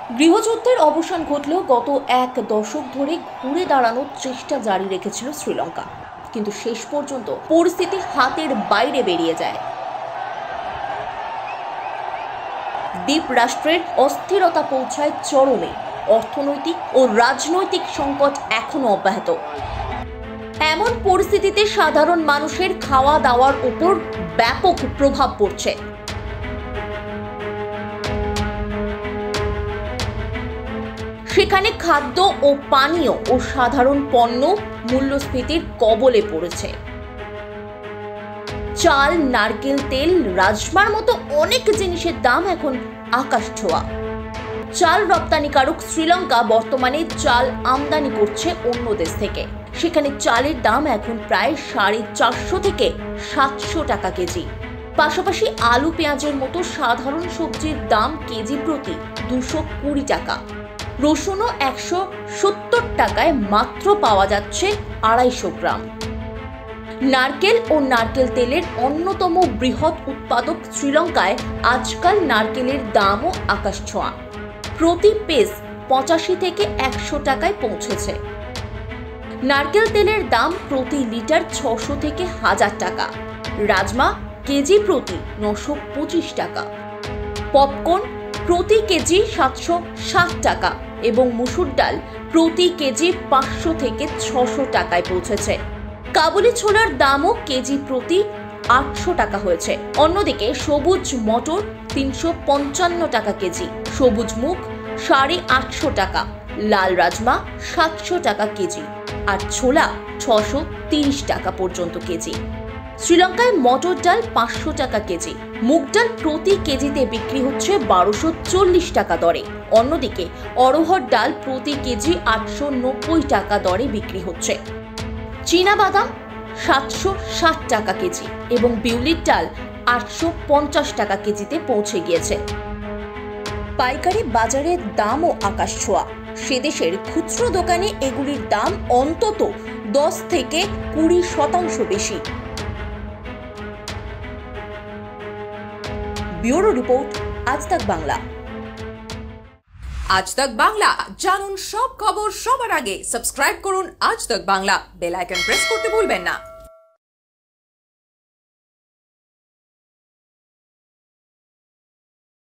গৃহযুদ্ধের অবসান ঘটলেও গত এক দশক ধরে ঘুরে দাঁড়ানোর চেষ্টা জারি রেখেছিল শ্রীলঙ্কা, কিন্তু শেষ পর্যন্ত পরিস্থিতি হাতের বাইরে বেরিয়ে যায়। দ্বীপ রাষ্ট্রের অস্থিরতা পৌঁছায় চরমে, অর্থনৈতিক ও রাজনৈতিক সংকট এখনো অব্যাহত। এমন পরিস্থিতিতে সাধারণ মানুষের খাওয়া দাওয়ার উপর ব্যাপক প্রভাব পড়ছে। সেখানে খাদ্য ও পানীয় ও সাধারণ পণ্য মূল্যস্ফীতির কবলে পড়েছে। চাল, নারকেল তেল, রাজমার মতো অনেক জিনিসের দাম এখন আকাশ ছোঁয়া। চাল রপ্তানিকারক শ্রীলঙ্কা বর্তমানে চাল আমদানি করছে অন্য দেশ থেকে। সেখানে চালের দাম এখন প্রায় 450 থেকে 700 টাকা কেজি। পাশাপাশি আলু, পেঁয়াজের মতো সাধারণ সবজির দাম কেজি প্রতি 220 টাকা। রসুনও 170 টাকায় মাত্র পাওয়া যাচ্ছে 250 গ্রাম। নারকেল ও নারকেল তেলের অন্যতম বৃহৎ উৎপাদক শ্রীলঙ্কায় আজকাল নারকেলের দামও আকাশ ছোঁয়া। প্রতি পিস 85 থেকে 100 টাকায় পৌঁছেছে। নারকেল তেলের দাম প্রতি লিটার 600 থেকে 1000 টাকা। রাজমা কেজি প্রতি 925 টাকা। পপকর্ন প্রতি কেজি 760 টাকা এবং মসুর ডাল প্রতি কেজি 500 থেকে 600 টাকায় পৌঁছেছে। কাবুলি ছোলার দামও কেজি প্রতি 800 টাকা হয়েছে। অন্যদিকে সবুজ মটর 355 টাকা কেজি, সবুজ মুগ 850 টাকা, লাল রাজমা 700 টাকা কেজি আর ছোলা 630 টাকা পর্যন্ত কেজি। শ্রীলঙ্কায় মটর ডাল 500 টাকা কেজি, মুগ ডাল প্রতি কেজিতে বিক্রি হচ্ছে 1240 টাকা দরে। অন্যদিকে অড়হর ডাল প্রতি কেজি 890 টাকা দরে বিক্রি হচ্ছে। চীনা বাদাম 760 টাকা কেজি এবং বিউলির ডাল 850 টাকা কেজিতে পৌঁছে গিয়েছে। পাইকারি বাজারের দামও আকাশ ছোঁয়া। সে দেশের খুচরো দোকানে এগুলির দাম অন্তত 10 থেকে 20% বেশি। ব্যুরো রিপোর্ট, আজ তাক বাংলা। আজ তাক বাংলা জানুন সব খবর সবার আগে। সাবস্ক্রাইব করুন আজ তাক বাংলা, বেল আইকন প্রেস করতে ভুলবেন না।